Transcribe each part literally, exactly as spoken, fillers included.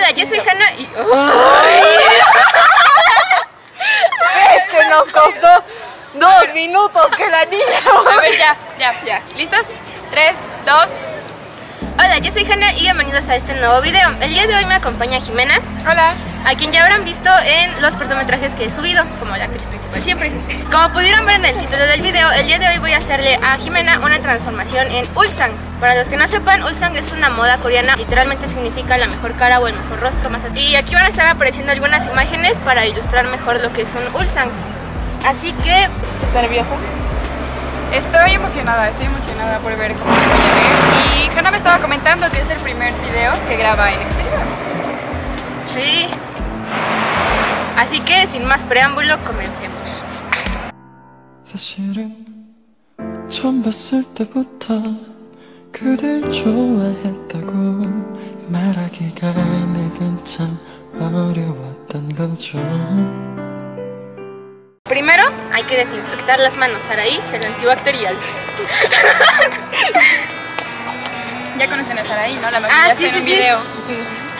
Hola, yo soy Hanna y... Es que nos costó dos minutos que la niña... A ver, ya, ya, ya. ¿Listos? Tres, dos... Hola, yo soy Hanna y bienvenidos a este nuevo video. El día de hoy me acompaña Jimena. Hola. A quien ya habrán visto en los cortometrajes que he subido, como la actriz principal siempre. Como pudieron ver en el título del video, el día de hoy voy a hacerle a Jimena una transformación en Ulsan. Para los que no sepan, Ulsan es una moda coreana, literalmente significa la mejor cara o el mejor rostro más. Y aquí van a estar apareciendo algunas imágenes para ilustrar mejor lo que es un Ulsan. Así que... ¿Estás nerviosa? Estoy emocionada, estoy emocionada por ver cómo me voy a ver. Y Hanna me estaba comentando que es el primer video que graba en exterior. Sí. Así que sin más preámbulo, comencemos. 사실은 처음 봤을 때부터 그댈 좋아했다고 말하기가 내겐 참 어려웠던 거죠. Primero hay que desinfectar las manos. Saraí, gel antibacterial. Ya conocen a Saraí, ¿no? La Ah, maquillaste sí, en sí, un sí. video. Sí.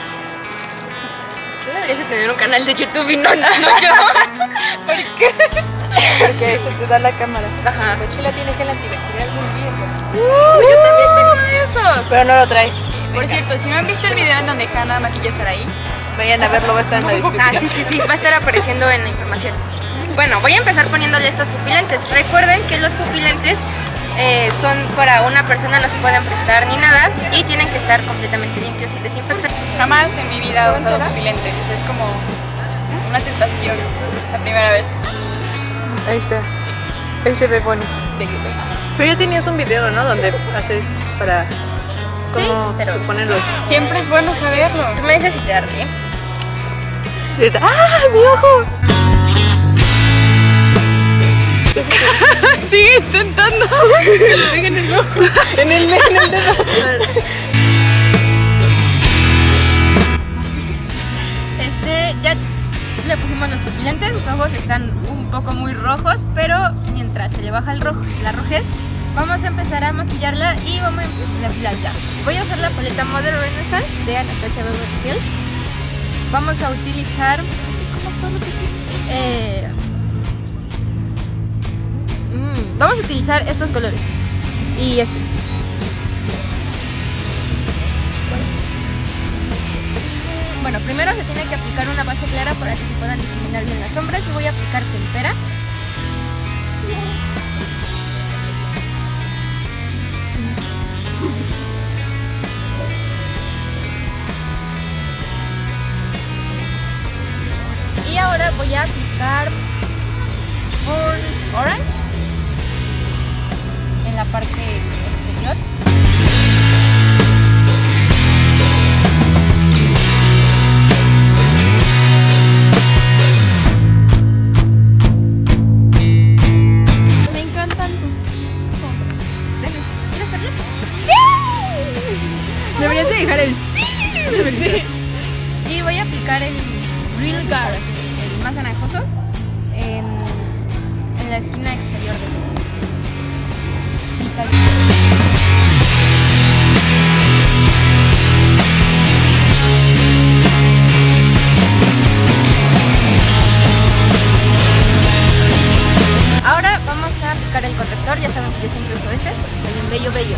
Tú deberías de tener un canal de YouTube y no, no, no yo. ¿Por qué? Porque se te da la cámara. Ajá. Mochila tiene gel antibacterial muy bien. Uh, Yo también tengo de esos. Pero no lo traes. Por cierto, si no han visto el video en donde Hanna maquilla a Saraí, Vayan a verlo, va a estar en la descripción. Ah, sí, sí, sí, va a estar apareciendo en la información. Bueno, voy a empezar poniéndole estos pupilentes. Recuerden que los pupilentes eh, son para una persona, no se pueden prestar ni nada y tienen que estar completamente limpios y desinfectados. jamás en mi vida he usado pupilentes. Es como una tentación la primera vez. Ahí está. Ahí se ve bonito. Pero ya tenías un video, ¿no? Donde haces para... Sí, ¿Cómo pero- se ponen los...? Siempre es bueno saberlo. Tú me dices si te arde. Y está- ¡Ah, mi ojo! Sigue intentando. Que le peguen en el ojo. En el, en el dedo. Este, ya le pusimos los pupilentes, sus ojos están un poco muy rojos, pero mientras se le baja el rojo, la rojez, vamos a empezar a maquillarla y vamos a ya, ya. Voy a usar la paleta Modern Renaissance de Anastasia Beverly Hills. Vamos a utilizar eh, mm, vamos a utilizar estos colores y este. Bueno, primero se tiene que aplicar una base clara para que se puedan difuminar bien las sombras y voy a aplicar tempera. Y ahora voy a aplicar Burnt Orange en la parte exterior. Me encantan tus sombras. ¿Ves? ¿Quieres verlas? Deberías de dejar el sí. Y voy a aplicar el Real Guard, el más naranjoso, en, en la esquina exterior del ojo. Y tal. Ahora vamos a aplicar el corrector. Ya saben que yo siempre uso este porque está bien bello, bello.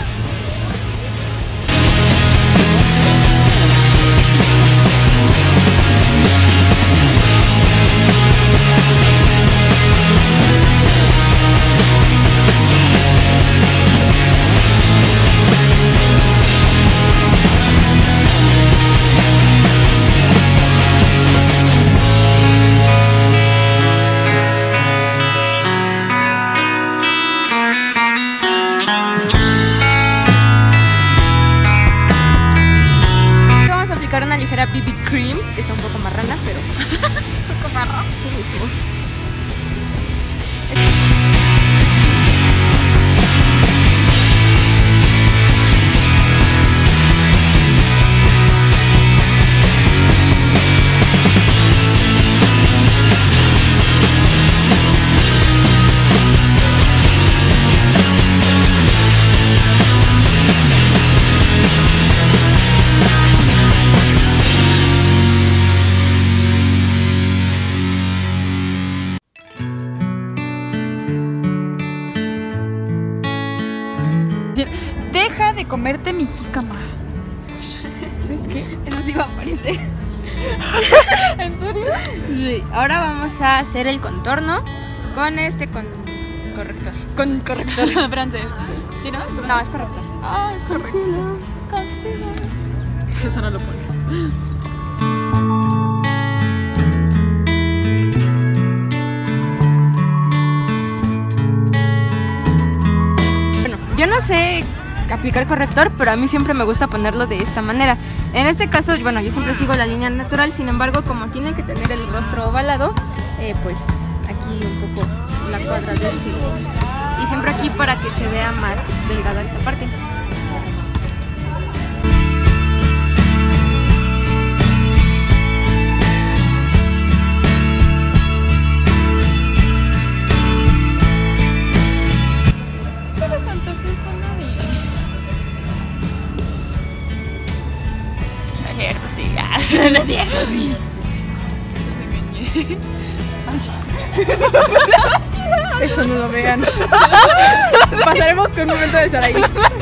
Una ligera B B cream que está un poco marrana, pero un poco marrón. Sí, lo hicimos. comerte mi jícama. ¿Sabes qué? Eso sí va a aparecer. ¿En serio? Sí. Ahora vamos a hacer el contorno con este con corrector. Con corrector. Francés. ¿Sí, no? No, es corrector. Ah, es correcto. Concealer. Eso no lo pones. Bueno, yo no sé aplicar corrector, pero a mí siempre me gusta ponerlo de esta manera. En este caso, bueno, yo siempre sigo la línea natural, sin embargo, como tiene que tener el rostro ovalado, eh, pues aquí un poco la cuadradez y, y siempre aquí para que se vea más delgada esta parte. No es cierto, sí. Eso no lo vean. Pasaremos con un momento de estar ahí.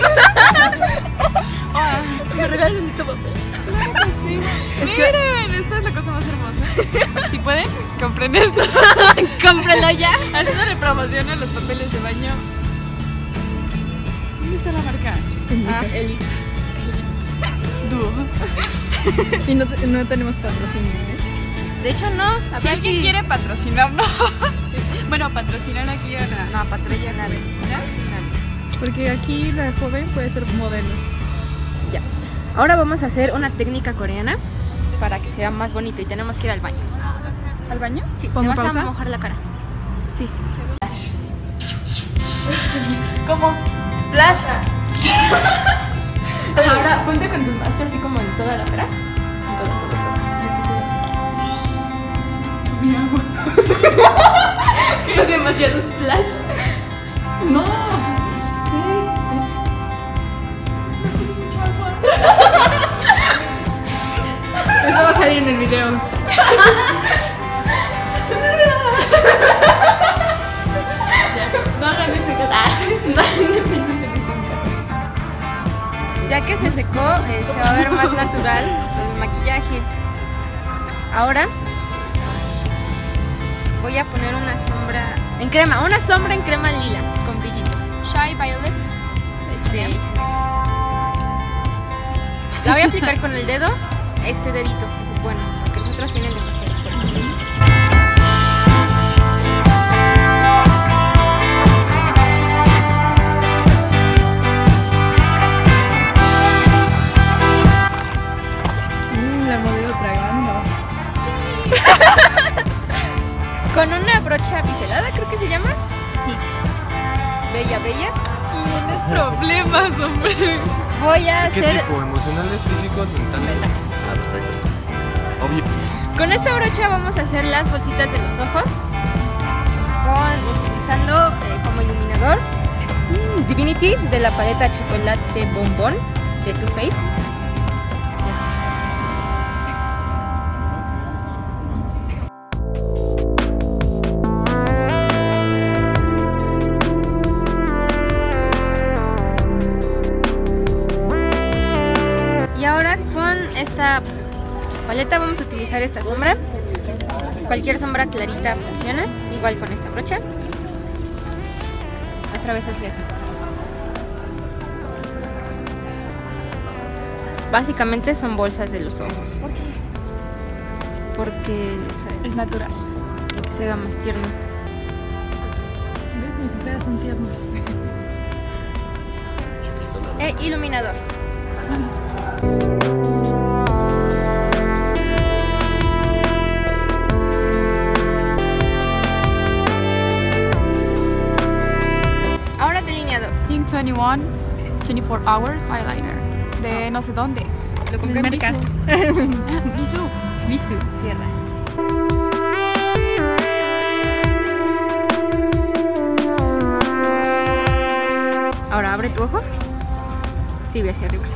Me regalas un papel. Sí. Es que... Miren, esta es la cosa más hermosa. Si pueden, compren esto. ¡Cómprenlo ya! Haciéndole promoción a los papeles de baño. ¿Dónde está la marca? Ah, el Dúo. Y no, no tenemos patrocinio, ¿eh? De hecho, no. A Si ver alguien si... quiere patrocinarnos. Bueno, patrocinar aquí a la... No, patrocinar. Porque aquí la joven puede ser modelo. Ya. Ahora vamos a hacer una técnica coreana para que sea más bonito y tenemos que ir al baño. ¿Al baño? Sí, te ¿Pongo vas pausa? a mojar la cara. Sí. ¿Cómo? Splash. Ahora ponte con tus manos así como en toda la cara. En toda, toda, toda. Mi agua. Quiero demasiado splash. No. Eso va a salir en el video. No hagan eso en casa. Ya que se secó, eh, se va a ver más natural el maquillaje. Ahora voy a poner una sombra en crema, una sombra en crema lila con brillitos. Shy Violet. De ella. La voy a aplicar con el dedo, este dedito, es bueno, porque los otros tienen demasiada fuerza. La modelo tragando. Con una brocha biselada, creo que se llama. Sí. Bella, bella. Tienes problemas, hombre. Voy a ¿Qué hacer... tipo? ¿Emocionales, físicos, mentales? Ah, perfecto. Obvio. Con esta brocha vamos a hacer las bolsitas de los ojos. Con, utilizando eh, como iluminador mm, Divinity de la paleta Chocolate Bombón de Too Faced. Y ahora con esta paleta vamos a utilizar esta sombra. Cualquier sombra clarita funciona, igual con esta brocha. Otra vez así así. Básicamente son bolsas de los ojos. ¿Por qué? Porque es, Es natural. y que se vea más tierno. ¿Ves? Mis ojeras son tiernas. E iluminador. Ahora delineador. Pink veintiuno, veinticuatro Hours Eyeliner. De no sé dónde. Lo compré en Merca. Bisú. Bisú. Bisú. Cierra. Ahora abre tu ojo. Sí, ve hacia arriba.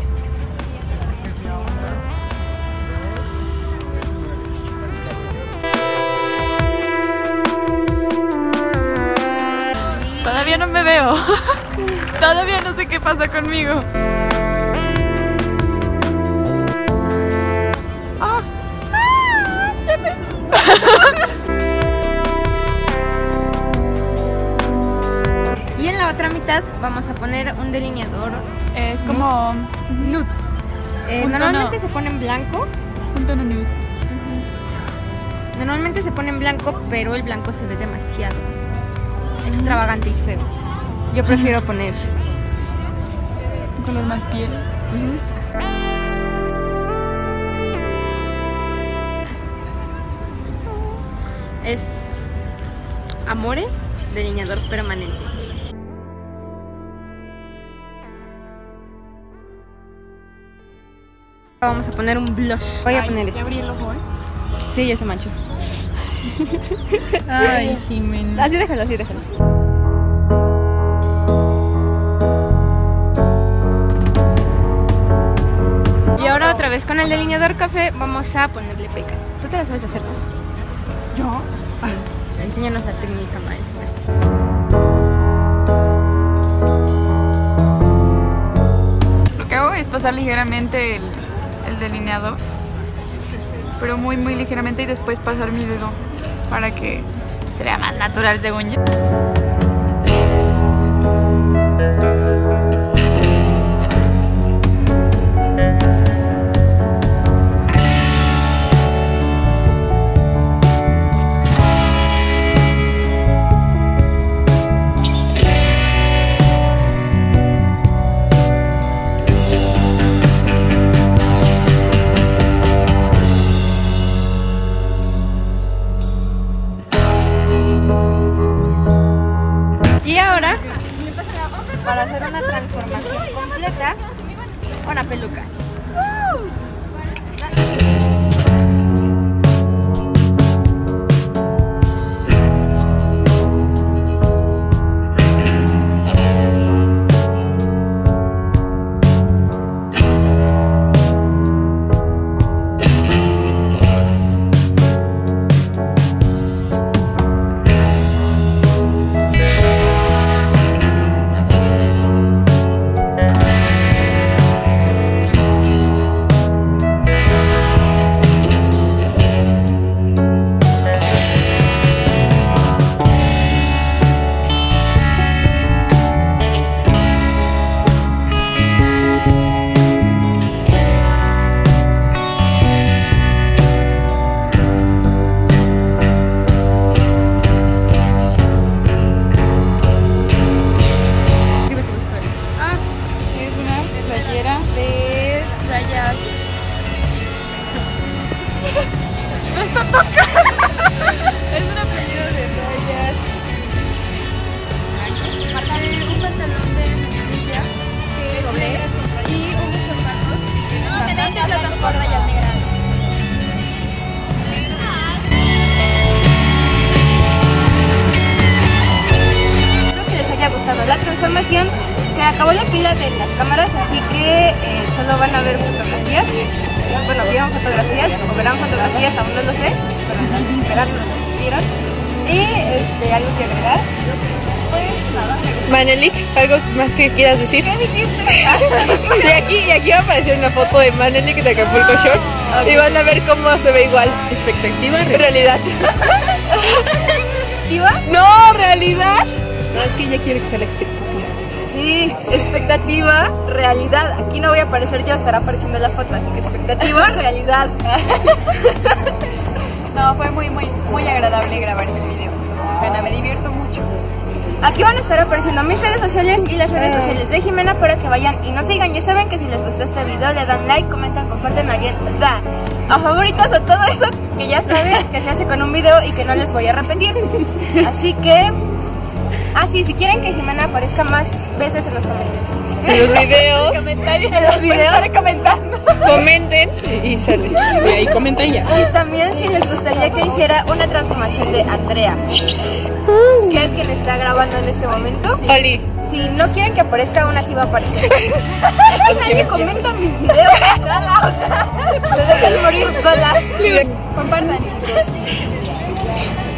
Todavía no me veo. Todavía no sé qué pasa conmigo. vamos a poner un delineador. Es como nude. Eh, Un normalmente tono. se pone en blanco. Un tono nude. Normalmente se pone en blanco, pero el blanco se ve demasiado extravagante y feo. Yo prefiero poner Un color más piel. es Amore, delineador permanente. Vamos a poner un blush. Voy a Ay, poner ¿te este. abrí el ojo, eh? Sí, ya se manchó. Ay, Jimena. Así déjalo, así déjalo. Y ahora otra vez con el delineador café vamos a ponerle pecas. ¿Tú te las sabes hacer, no? ¿Yo? Sí. Enséñanos la técnica, maestra. Lo que hago es pasar ligeramente el, el delineador, pero muy muy ligeramente, y después pasar mi dedo para que se vea más natural, según yo. Y ahora, para hacer una transformación completa, una peluca. La transformación, se acabó la pila de las cámaras, así que eh, solo van a ver fotografías. Bueno, vieron fotografías o verán fotografías, aún no lo sé, pero las verán, las vieron. Y este, algo que agregar, pues nada. Manelik, ¿algo más que quieras decir? ¿Qué dijiste? Y aquí, y aquí va a aparecer una foto de Manelik de Acapulco Shore. Okay. Y van a ver cómo se ve igual. Expectativa, realidad. ¿Expectativa? No, realidad. No, es que ella quiere que sea la expectativa. Sí, expectativa, realidad. Aquí no voy a aparecer yo, estará apareciendo la foto, así que expectativa, realidad. No, fue muy, muy, muy agradable grabar este video. Bueno, me divierto mucho. Aquí van a estar apareciendo mis redes sociales y las redes sociales de Jimena para que vayan y nos sigan. Ya saben que si les gustó este video le dan like, comentan, comparten, alguien da a favoritos o todo eso que ya saben que se hace con un video y que no les voy a repetir. Así que... Ah, sí, si quieren que Jimena aparezca más veces en los comentarios. En los videos. En los videos comentando. Comenten y sale. Y ahí comenta ella. Y también si les gustaría que hiciera una transformación de Andrea, que es quien está grabando en este momento. Oli. Si no quieren que aparezca, aún así va a aparecer. Es que nadie comenta mis videos. Nada, o sea, me dejan morir sola. Compartan, chicos.